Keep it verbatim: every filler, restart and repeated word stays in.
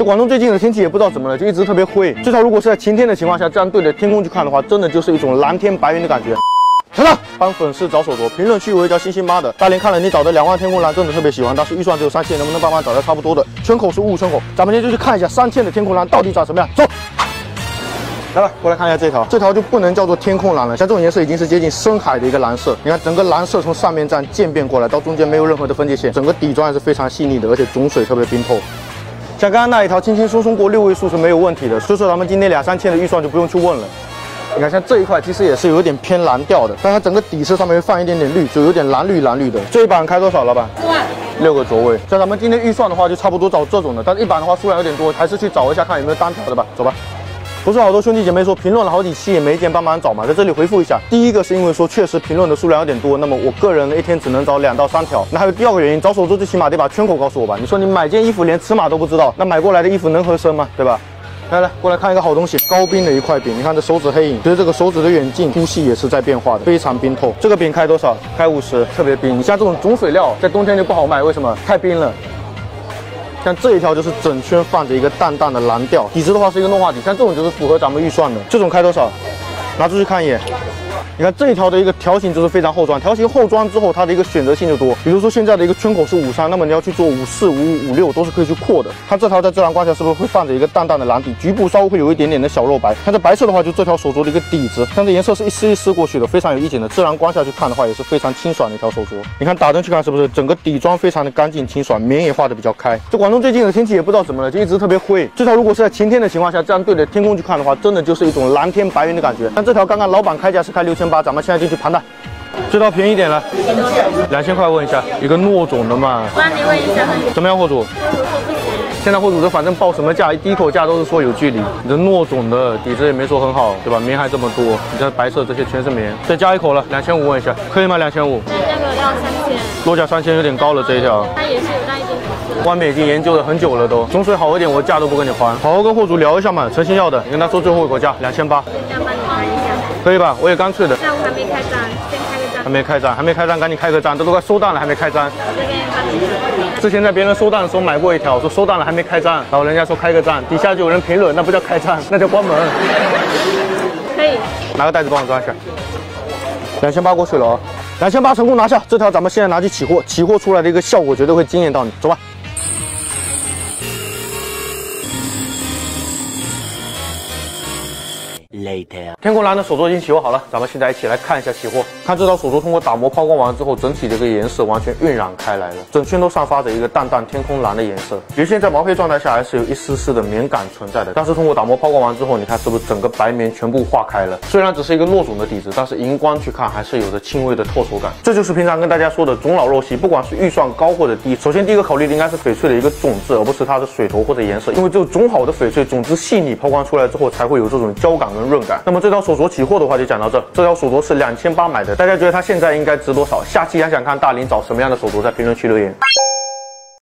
这广东最近的天气也不知道怎么了，就一直特别灰。至少如果是在晴天的情况下，这样对着天空去看的话，真的就是一种蓝天白云的感觉。小张，帮粉丝找手镯，评论区有一条星星妈的，大连看了你找的两万天空蓝，真的特别喜欢，但是预算只有三千，能不能帮忙找到差不多的？圈口是五五圈口，咱们今天就去看一下三千的天空蓝到底长什么样。走。 来吧，过来看一下这条，这条就不能叫做天空蓝了，像这种颜色已经是接近深海的一个蓝色。你看整个蓝色从上面这样渐变过来，到中间没有任何的分界线，整个底妆还是非常细腻的，而且种水特别冰透。像刚刚那一条轻轻松松过六位数是没有问题的，所以说咱们今天两三千的预算就不用去问了。你看像这一块其实也是有点偏蓝调的，但它整个底色上面会放一点点绿，就有点蓝绿蓝绿的。这一版开多少，老板？四万。 六个座位，像咱们今天预算的话，就差不多找这种的，但是一版的话数量有点多，还是去找一下看有没有单条的吧。走吧。 不是好多兄弟姐妹说评论了好几期也没见帮忙找嘛，在这里回复一下。第一个是因为说确实评论的数量有点多，那么我个人一天只能找两到三条。那还有第二个原因，找手镯最起码得把圈口告诉我吧。你说你买件衣服连尺码都不知道，那买过来的衣服能合身吗？对吧？来来，过来看一个好东西，高冰的一块饼。你看这手指黑影，其实这个手指的远近粗细也是在变化的，非常冰透。这个饼开多少？开五十，特别冰。你像这种种水料，在冬天就不好卖，为什么？太冰了。 像这一条就是整圈放着一个淡淡的蓝调，底子的话是一个诺画底，像这种就是符合咱们预算的。这种开多少？拿出去看一眼。你看这一条的一个条形就是非常厚装，条形厚装之后它的一个选择性就多。比如说现在的一个圈口是五三，那么你要去做五四、五五、五六都是可以去扩的。看这条在自然光下是不是会放着一个淡淡的蓝底，局部稍微会有一点点的小肉白。看这白色的话，就这条手镯的一个底子，像这颜色是一丝一丝过去的，非常有意境的。自然光下去看的话，也是非常清爽的一条手镯。你看打灯去看是不是整个底妆非常的干净清爽，棉也画的比较开。这广东最近的天气也不知道怎么了，就一直特别灰。至少如果是在晴天的情况下，这样对着天空去看的话，真的就是一种蓝天白云的感觉。但这条刚刚老板开价是开六千八，咱们现在进去盘谈。 这套便宜点了，两千块问一下，一个糯种的嘛。 帮你问一下， 怎么样，货主？ 货主说不行。 现在货主这反正报什么价，第一口价都是说有距离。你这糯种的底子也没说很好，对吧？棉还这么多，你这白色这些全是棉。再加一口了，两千五问一下，可以吗？两千五。 那价格要三千。 落价三千有点高了这一条。 它也是有带一点底色。 外面已经研究了很久了都，种水好一点，我价都不跟你还。好好跟货主聊一下嘛，诚心要的。你跟他说最后一口价两千八。 这样帮你谈一下。 可以吧？我也干脆的。 下午还没开张，先开个张。 还没开张，还没开张，赶紧开个张，这都快收档了，还没开张。之前在别人收档的时候买过一条，说收档了还没开张，然后人家说开个张，底下就有人评论，那不叫开张，那叫关门。 可以。 拿个袋子帮我装一下。两千八过去了啊，两千八成功拿下，这条咱们现在拿去起货，起货出来的一个效果绝对会惊艳到你，走吧。 Later. 天空蓝的手镯已经起货好了，咱们现在一起来看一下起货。看这套手镯通过打磨抛光完之后，整体的一个颜色完全晕染开来了，整圈都散发着一个淡淡天空蓝的颜色。原先在毛坯状态下还是有一丝丝的棉感存在的，但是通过打磨抛光完之后，你看是不是整个白棉全部化开了？虽然只是一个糯种的底子，但是荧光去看还是有着轻微的透手感。这就是平常跟大家说的种老肉细，不管是预算高或者低，首先第一个考虑的应该是翡翠的一个种质，而不是它的水头或者颜色，因为只有种好的翡翠，种质细腻，抛光出来之后才会有这种胶感跟润感。那么这条手镯起货的话就讲到这，这条手镯是两千八买的，大家觉得它现在应该值多少？下期还想看大林找什么样的手镯，在评论区留言。